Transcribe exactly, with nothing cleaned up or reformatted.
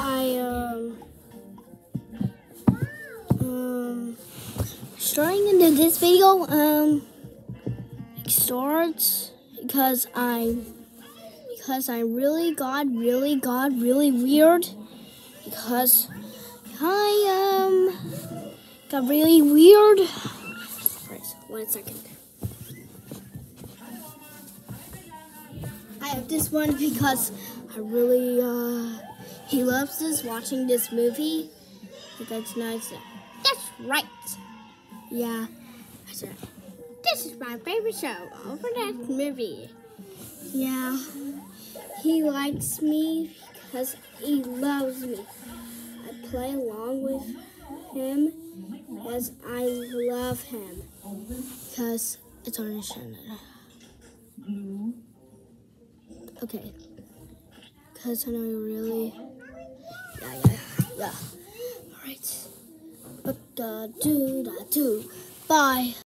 I um um starting into this video um starts because I because I really got really got really weird because I um got really weird. Right, one second. I have this one because I really uh he loves this watching this movie. That's nice. That's right. Yeah. I said, this is my favorite show over that movie. Yeah. He likes me because he loves me. I play along with him because I love him. Because it's on his channel. Okay. Because I know you really. Yeah, yeah, yeah. Alright. Da do da do. Bye.